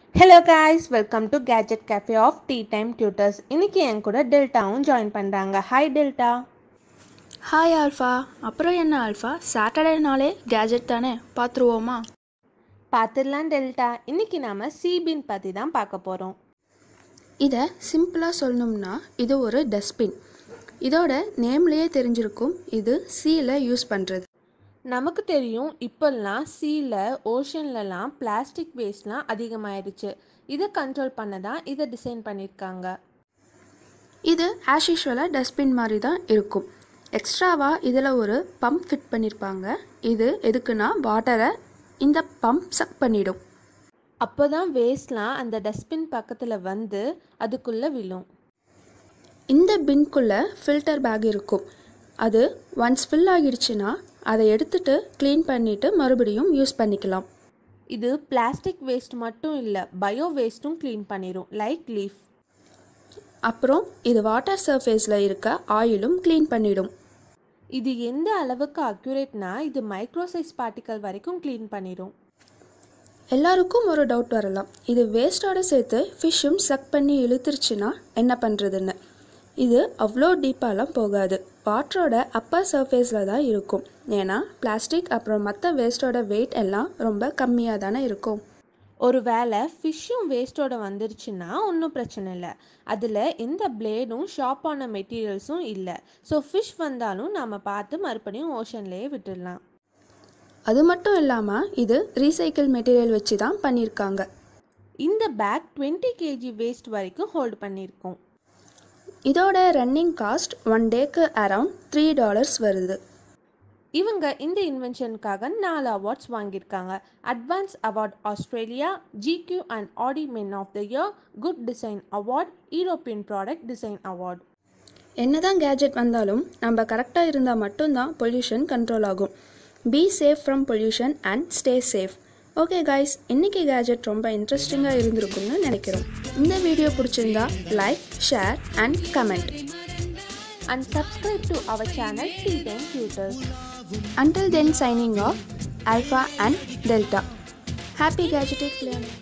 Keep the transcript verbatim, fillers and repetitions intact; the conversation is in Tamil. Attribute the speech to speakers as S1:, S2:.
S1: Hello guys, welcome to Gadget Cafe of Teatimetutors. இன்னைக்கு என் கூட டெல்டாவும் ஜாயின் பண்றாங்க. Hi Delta.
S2: Hi Alpha. அப்புறம் என்ன ஆல்ஃபா, சாட்டர்டே நாளே கேஜெட் தானே, பார்த்துருவோமா?
S1: பார்த்துடலாம் டெல்டா. இன்னைக்கு நாம Seabin பற்றி தான் பார்க்க போகிறோம்.
S2: இதை சிம்பிளாக சொல்லணும்னா இது ஒரு டஸ்ட்பின். இதோட நேம்லேயே தெரிஞ்சிருக்கும், இது சீல யூஸ் பண்ணுறது.
S1: நமக்கு தெரியும், இப்போல்லாம் சீல ஓஷன்லலாம் பிளாஸ்டிக் வேஸ்ட்லாம் அதிகமாகிடுச்சு. இதை கண்ட்ரோல் பண்ண தான் இதை டிசைன் பண்ணியிருக்காங்க.
S2: இது ஆஸ் யூஷுவலாக டஸ்ட்பின் மாதிரி தான் இருக்கும். எக்ஸ்ட்ராவாக இதில் ஒரு பம்ப் ஃபிட் பண்ணியிருப்பாங்க. இது எதுக்குன்னா வாட்டரை இந்த பம்ப் சக் பண்ணிடும்.
S1: அப்போ தான் வேஸ்ட்லாம் அந்த டஸ்ட்பின் பக்கத்தில் வந்து அதுக்குள்ளே விழும்.
S2: இந்த பின்குள்ளே ஃபில்டர் பேக் இருக்கும். அது ஒன்ஸ் ஃபில் ஆகிடுச்சுன்னா அதை எடுத்துட்டு க்ளீன் பண்ணிவிட்டு மறுபடியும் யூஸ் பண்ணிக்கலாம்.
S1: இது பிளாஸ்டிக் வேஸ்ட் மட்டும் இல்லை, பயோ வேஸ்ட்டும் க்ளீன் பண்ணிடும், லைக் லீஃப்.
S2: அப்புறம் இது வாட்டர் சர்ஃபேஸில் இருக்க ஆயிலும் க்ளீன் பண்ணிடும்.
S1: இது எந்த அளவுக்கு அக்யூரேட்னா, இது மைக்ரோ சைஸ் பார்ட்டிக்கல் வரைக்கும் க்ளீன் பண்ணிடும்.
S2: எல்லாருக்கும் ஒரு டவுட் வரலாம், இது வேஸ்ட்டோட சேர்த்து ஃபிஷ்ஷும் சக் பண்ணி இழுத்துருச்சுன்னா என்ன பண்ணுறதுன்னு. இது அவ்வளோ டீப்பாலாம் போகாது. வாட்டரோட அப்பர் சர்ஃபேஸில் தான் இருக்கும். ஏன்னா பிளாஸ்டிக் அப்புறம் மற்ற வேஸ்ட்டோட வெயிட் எல்லாம் ரொம்ப கம்மியாக தானே இருக்கும்.
S1: ஒரு வேளை ஃபிஷ்ஷும் வேஸ்ட்டோட வந்துருச்சுன்னா ஒன்றும் பிரச்சனை இல்லை. அதில் எந்த பிளேடும் ஷார்ப்பான மெட்டீரியல்ஸும் இல்லை. ஸோ ஃபிஷ் வந்தாலும் நாம் பார்த்து மறுபடியும் ஓஷன்லேயே விட்டுடலாம்.
S2: அது மட்டும் இல்லாமல் இது ரீசைக்கிள் மெட்டீரியல் வச்சு தான் பண்ணியிருக்காங்க.
S1: இந்த பேக் டுவெண்ட்டி கேஜி வேஸ்ட் வரைக்கும் ஹோல்டு பண்ணியிருக்கோம்.
S2: இதோட ரன்னிங் காஸ்ட் ஒன் டேக்கு அரவுண்ட் த்ரீ டாலர்ஸ் வருது.
S1: இவங்க இந்த இன்வென்ஷனுக்காக நாலு அவார்ட்ஸ் வாங்கியிருக்காங்க. Advance award Australia, GQ and Audi men of the year, good design award, European product design award.
S2: என்னதான் கேஜெட் வந்தாலும் நம்ம கரெக்டாக இருந்தால் மட்டும்தான் பொல்யூஷன் கண்ட்ரோல் ஆகும். Be safe from pollution and stay safe. Okay guys, இன்றைக்கி கேஜெட் ரொம்ப இன்ட்ரெஸ்டிங்காக இருந்திருக்கும்னு நினைக்கிறோம். இந்த வீடியோ பிடிச்சிருந்தா like, share and comment.
S1: And subscribe to our channel Teatimetutors.
S2: Until then, signing off, Alpha and Delta. Happy gadgetic learning.